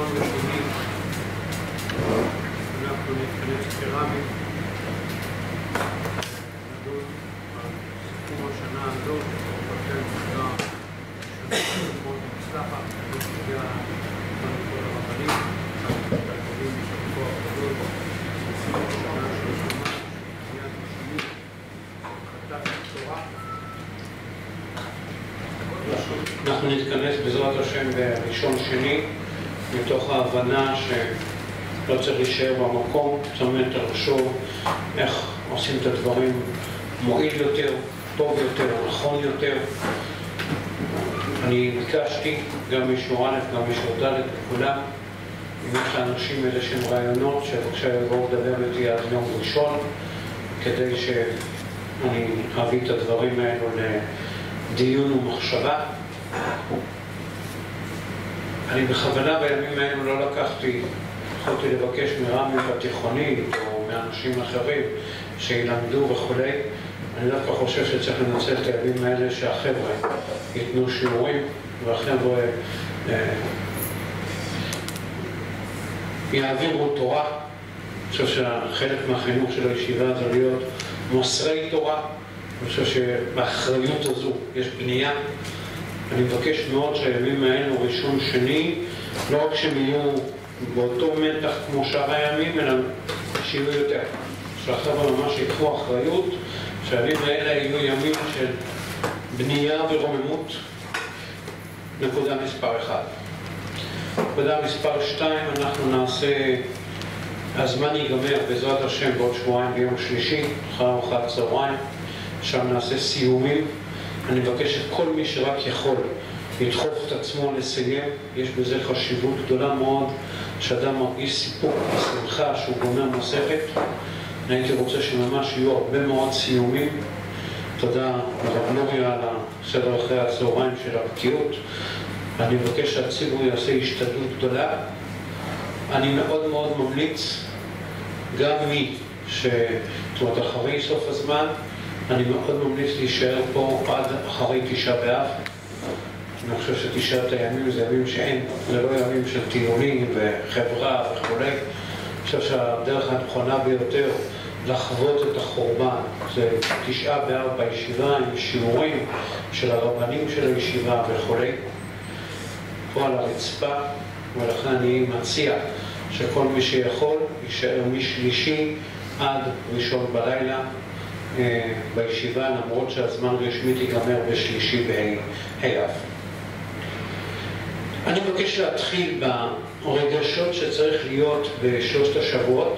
ראשון ושני אנחנו נתכנס קרמי לדון על סיכום השנה הזאת ובכן תודה שנה מאוד מוצלחת ותודה לכל הרבנים והגדולים משפחו הגדול בסיום השנה של השנה בניית השני חטאת התורה. אנחנו נתכנס בעזרת השם בראשון שני מתוך ההבנה שלא צריך להישאר במקום, צריך לחשוב איך עושים את הדברים מועיל יותר, טוב יותר, נכון יותר. אני ביקשתי גם משמור א', גם משמור ד' לכולם, אם יש לאנשים איזה שהם רעיונות שבבקשה יבואו לדבר איתי עד יום ראשון כדי שאני אביא את הדברים האלו לדיון ומחשבה. אני בכוונה בימים האלו לא יכולתי לבקש מרמי בתיכונית או מאנשים אחרים שילמדו וכו'. אני דווקא חושב שצריך לנצל את הימים האלה שהחבר'ה ייתנו שיעורים והחבר'ה יעבירו תורה. אני חושב שחלק מהחינוך של הישיבה זה להיות מוסרי תורה. אני חושב שבאחריות הזו יש בנייה. אני מבקש מאוד שהימים האלו ראשון שני לא רק שהם יהיו באותו מתח כמו שאר הימים אלא שיהיו יותר. שהחבר'ה ממש יקחו אחריות שהימים האלה יהיו ימים של בנייה ורוממות. נקודה מספר 1. נקודה מספר 2, אנחנו נעשה, הזמן ייגמר בעזרת השם בעוד שבועיים ביום שלישי, אחר ארוחת צהריים, שם נעשה סיומים. אני מבקש את כל מי שרק יכול לדחוף את עצמו לסיים. יש בזה חשיבות גדולה מאוד שאדם מרגיש סיפוק ושמחה שהוא גומר מסכת. אני הייתי רוצה שממש יהיו הרבה מאוד סיומים. תודה לרב נוריה על הסדר אחרי הצהריים של הבקיאות. אני מבקש שהציבור יעשה השתדלות גדולה. אני מאוד מאוד ממליץ גם זאת אומרת אחרי סוף הזמן, אני מאוד ממליץ להישאר פה עד אחרי תשעה באב. אני חושב שתשעת הימים זה ימים שאין, זה לא ימים של טיולים וחברה וכו'. אני חושב שהדרך הנכונה ביותר לחוות את החורבן זה תשעה באב בישיבה עם שיעורים של הרבנים של הישיבה וכו'. פה על הרצפה, ולכן אני מציע שכל מי שיכול יישאר משלישי עד ראשון בלילה בישיבה, למרות שהזמן רשמית ייגמר בשלישי בה' אב. אני מבקש להתחיל ברגשות שצריך להיות בשלושת השבועות,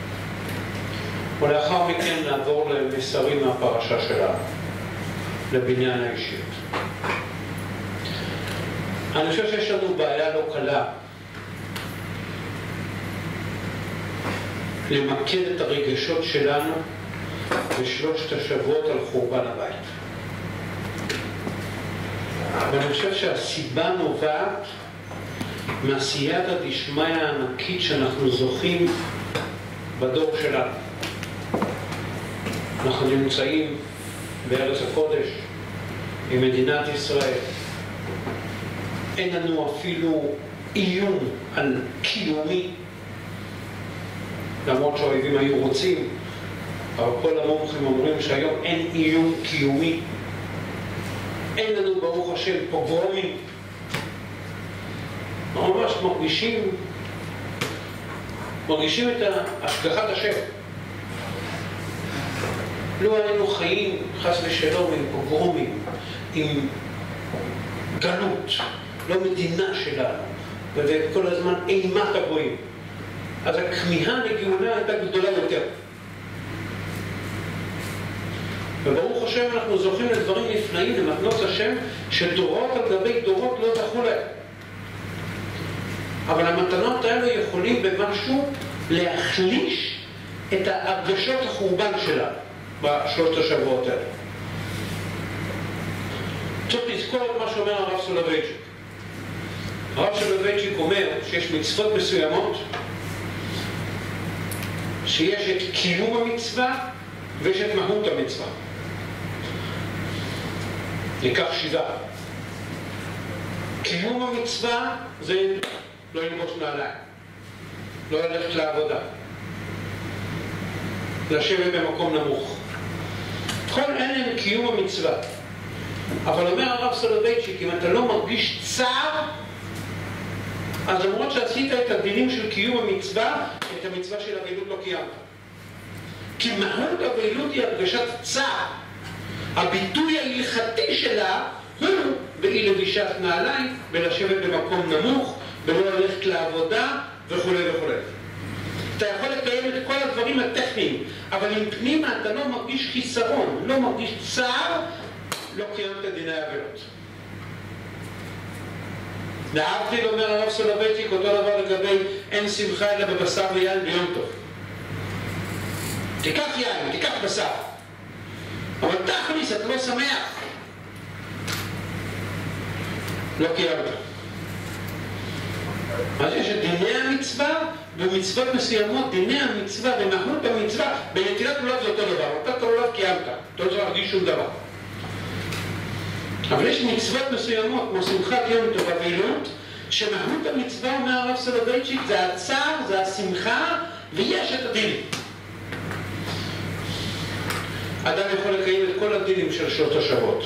ולאחר מכן נעבור למסרים מהפרשה שלנו, לבניין האישיות. אני חושב שיש לנו בעיה לא קלה למקד את הרגשות שלנו בשלושת השבועות על חורבן הבית. ואני חושב שהסיבה נובעת מהסייעתא דשמיא הענקית שאנחנו זוכים בדור שלנו. אנחנו נמצאים בארץ הקודש, עם מדינת ישראל. אין לנו אפילו איום על קיומי, למרות שהאויבים היו רוצים, אבל כל המומחים אומרים שהיום אין איום קיומי. אין לנו ברוך השם פוגרומים. ממש מרגישים את השגחת השם. לא היינו חיים חס ושלום עם פוגרומים, עם גלות, לא מדינה שלנו, וכל הזמן אימת הגויים. אז הכמיהה לגאולה הייתה גדולה יותר. וברוך השם אנחנו זוכים לדברים נפלאים, למתנות השם, שדורות על גבי דורות לא זכו להם. אבל המתנות האלו יכולים במשהו להחליש את הרגשות החורבן שלנו בשלושת השבועות האלה. צריך לזכור את מה שאומר הרב סולובייצ'יק. הרב סולובייצ'יק אומר שיש מצוות מסוימות שיש את קיום המצווה ויש את מהות המצווה. ניקח 7. קיום המצווה זה לא ללבוש נעליים, לא ללכת לעבודה, לשבת במקום נמוך. כל אלה הם קיום המצווה. אבל אומר הרב סולובייצ'יק, אם אתה לא מרגיש צער, אז למרות שעשית את הדינים של קיום המצווה, את המצווה של אבלות לא קיימת. כי מהות אבלות היא הרגשת צער. הביטוי ההלכתי שלה הוא באי לבישת נעליים, בלשבת במקום נמוך, בלא ללכת לעבודה וכו' וכו'. אתה יכול לקיים את כל הדברים הטכניים, אבל אם פנימה אתה לא מרגיש חיסרון, לא מרגיש צער, לא קיימת דיני אבלות. להבדיל, אומר הרב סולובייצ'יק, אותו דבר לגבי אין שמחה אלא בבשר ויין ביום טוב. תיקח יין, תיקח בשר, אבל תכניס, אתה לא שמח. לא קיימת. אז יש את דיני המצווה, במצוות מסוימות, דיני המצווה ומהות המצווה, בנטילת לולב זה אותו דבר, נטילת לולב קיימת, אתה לא צריך להרגיש שום דבר. אבל יש מצוות מסוימות, כמו שמחת יום טוב אבלות, שמהות המצווה, אומר הרב סולובייצ'יק, זה הצער, זה השמחה, ויש את הדינים. אדם יכול לקיים את כל הדינים של שעות השבועות.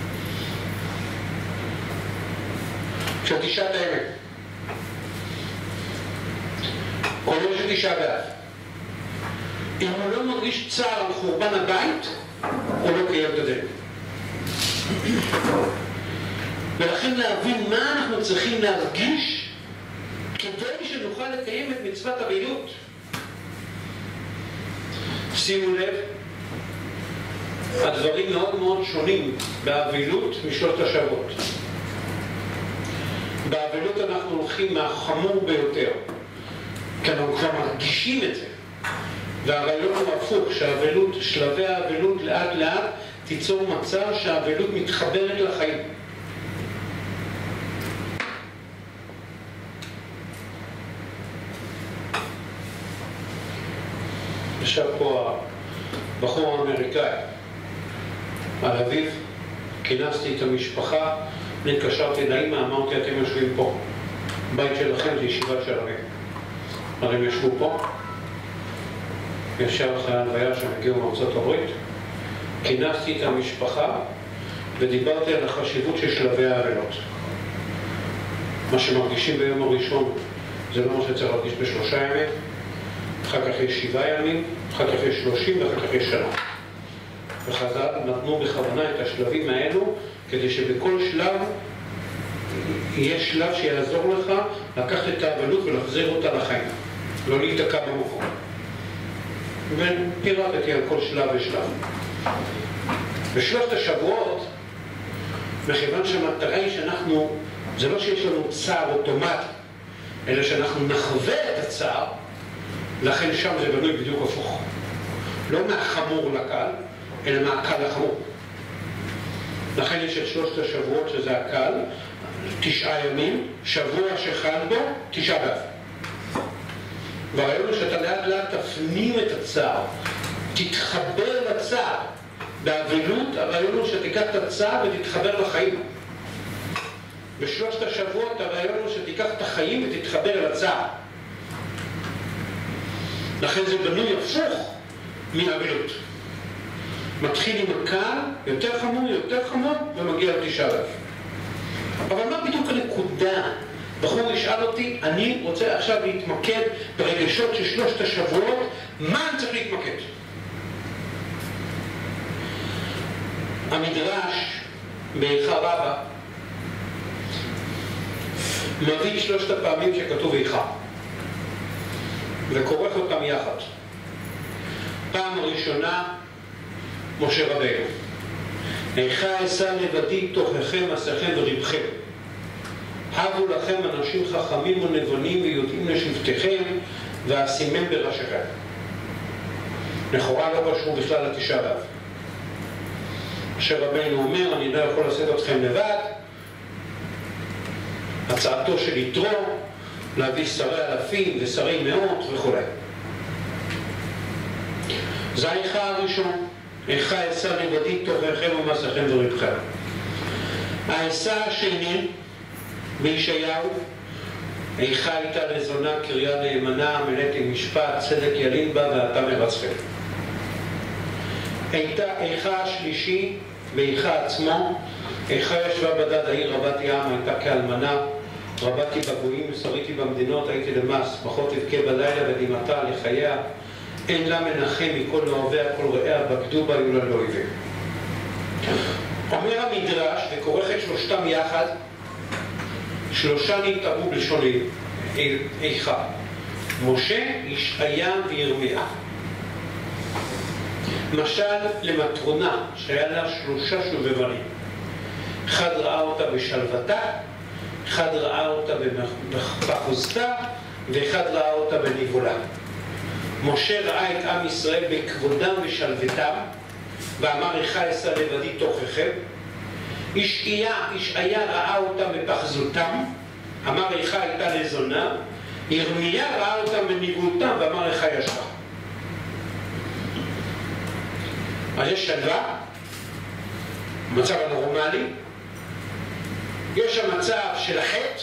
של תשעת הימים. או לא של תשעה באב. אם הוא לא מרגיש צער על חורבן הבית, הוא לא קיים את הדין. ולכן להבין מה אנחנו צריכים להרגיש כדי שנוכל לקיים את מצוות אבלות. שימו לב, הדברים מאוד מאוד שונים באבלות משלושת השבועות. באבלות אנחנו הולכים מהחמור ביותר, כי אנחנו כבר מרגישים את זה. והרעיון הוא הפוך, שהאבלות, שלבי האבלות לאט לאט תיצור מצב שהאבלות מתחברת לחיים. ישב פה הבחור האמריקאי על אביו, כינסתי את המשפחה, נתקשרתי לאמא, אמרתי אתם יושבים פה, בית שלכם זה ישיבת שלבים. הרי הם ישבו פה, ישר אחרי ההלוויה שהם הגיעו מארצות הברית, כינסתי את המשפחה ודיברתי על החשיבות של שלבי האבלות. מה שמרגישים ביום הראשון זה לא מה שצריך להרגיש ב3 ימים, אחר כך יש 7 ימים, אחר כך יש 30 ואחר כך יש שנה. וחז"ל נתנו בכוונה את השלבים האלו כדי שבכל שלב יהיה שלב שיעזור לך לקחת את האבלות ולחזיר אותה לחיים, לא להיתקע במקום. ופירטתי על כל שלב ושלב. בשלושת השבועות, מכיוון שהמטרה היא שאנחנו, זה לא שיש לנו צער אוטומטי, אלא שאנחנו נחווה את הצער, לכן שם זה בנוי בדיוק הפוך. לא מהחמור לקל, אלא מהקל לחמור. לכן יש את שלושת השבועות שזה הקל, 9 ימים, שבוע שחל בו, 9 באב. והרעיון הוא שאתה לאט לאט תפנים את הצער, תתחבר לצער. באבלות הרעיון הוא שתיקח את הצער ותתחבר לחיים. בשלושת השבועות הרעיון הוא שתיקח את החיים ותתחבר לצער. לכן זה בנוי הפוך מאבלות. מתחיל עם הקל, יותר חמור, ומגיע ל9 באב. אבל מה בדיוק הנקודה? בחור ישאל אותי, אני רוצה עכשיו להתמקד ברגשות של שלושת השבועות, מה אני צריך להתמקד? המדרש באיכה רבה מביא 3 הפעמים שכתוב איכה וכורך אותם יחד. פעם ראשונה משה רבינו, איכה אשא לבדי תוככם עשיכם וריבכם, הבו לכם אנשים חכמים ונבונים ויודעים לשבטיכם ואשימם בראשיכם. לכאורה לא קשור בכלל ל9 באב. משה רבינו אומר, אני לא יכול לשאת אתכם לבד, הצעתו של יתרו להביא שרי אלפים ושרי מאות וכו'. זה האיכה הראשון, איכה אשא לבדי תוככם ומעשיכם וריבכם. האיכה השני בישעיהו איכה הייתה לזונה קריה נאמנה, מלאתי משפט, צדק ילין בה ואתה מרצחם. איכה השלישי ואיכה עצמו, איכה ישבה בדד העיר רבת ים, הייתה כאלמנה, רבתי בגויים, שריתי במדינות, הייתי למס, פחות תבכה בלילה ודמעתה לחייה, אין לה מנחם מכל אוהביה, כל רעיה, בגדו בה היו לה לאויבים. אומר המדרש, וכורך את שלושתם יחד, שלושה נתארו בלשון איכה, משה, ישעיה וירמיה. משל למטרונה שהיה לה שלושה שובבנים, אחד ראה אותה בשלוותה, אחד ראה אותה בחוזתה, ואחד ראה אותה בניבולה. משה ראה את עם ישראל בכבודם ושלוותם, ואמר איכה אשא לבדי תוככם. ישעיה ראה אותם בפחזותם, אמר איכה הייתה לזונה. ירמיה ראה אותם בניבולתם, ואמר איכה ישבה. אז יש שלווה, המצב הנורמלי, יש המצב של החטא,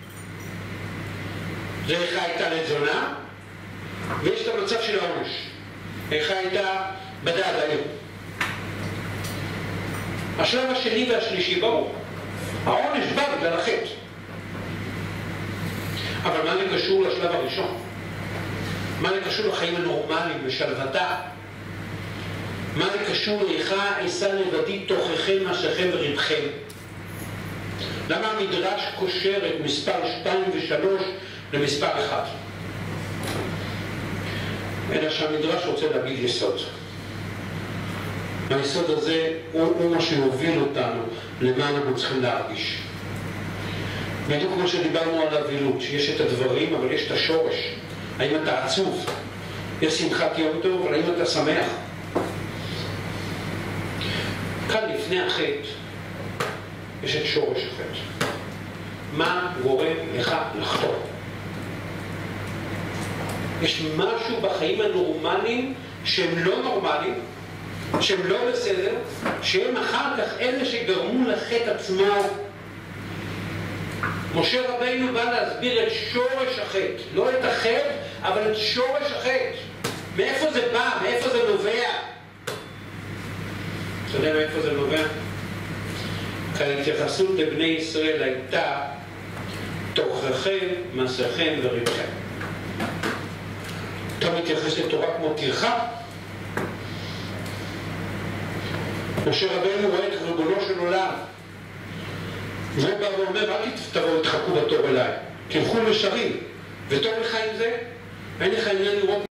זה איכה הייתה לזונה, ויש את המצב של העונש, איכה הייתה בדד העיר. השלב השני והשלישי ברור, העונש בא בגלל החטא. אבל מה זה קשור לשלב הראשון? מה זה קשור לחיים הנורמליים בשלוותה? מה זה קשור לאיכה אשא לבדי תוככם מעשיכם ורבכם? למה המדרש קושר את מספר 2 ו3 למספר 1? אלא שהמדרש רוצה להגיד יסוד. היסוד הזה הוא מה שיוביל אותנו למה אנחנו צריכים להרגיש. בדיוק כמו שדיברנו על האבילות, שיש את הדברים אבל יש את השורש. האם אתה עצוב? יש שמחת יום טוב, אבל האם אתה שמח? כאן לפני החטא יש את שורש החטא. מה גורם לך לחטוא? יש משהו בחיים הנורמליים שהם לא נורמליים, שהם לא בסדר, שהם אחר כך אלה שגרמו לחטא עצמו. משה רבינו בא להסביר את שורש החטא, לא את החטא, אבל את שורש החטא. מאיפה זה בא? מאיפה זה נובע? אתה יודע מאיפה זה נובע? כי ההתייחסות לבני ישראל הייתה תוככם, מעשיכם ורבכם. אתה מתייחס לתורה כמו טרחה? משה רבינו רואה את ריבונו של עולם, והוא בא ואומר, אל תבואו תחכו בתור אליי, תלכו לשרים, וטוב לך עם זה, אין לך עניין לראות